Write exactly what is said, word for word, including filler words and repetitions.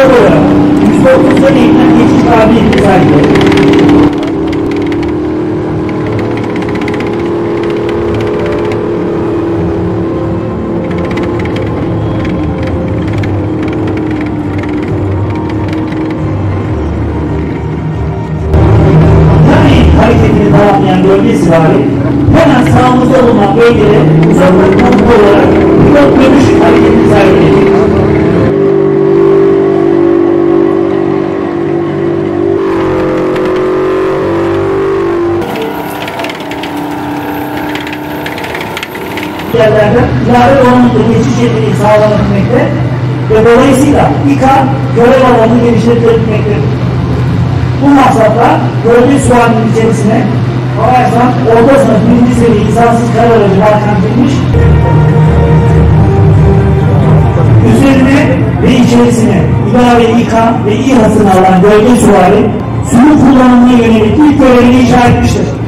olarak yüzde otuzda eğitim geçiş kabiliyeti sergiledi. Hareketini tamamlayan bölge süvari hemen sağımızda bulunan bölgede uzaklık komutu olarak pilot dönüş hareketini sergileyecek. Yerlerden ilave donanımda geçiş yeteneği sağlanabilmekte ve dolayısıyla İKA görev alanını genişletilebilmektedir. Bu maksatla bölge süvarinin içerisine Havayaslan orta sınıf birinci seviye insansız kara aracı balkanlanmış, üzerine ve içerisine ilave İKA ve İHA'sını alan bölge süvari sürü kullanımına yönelik ilk görevini icra etmiştir.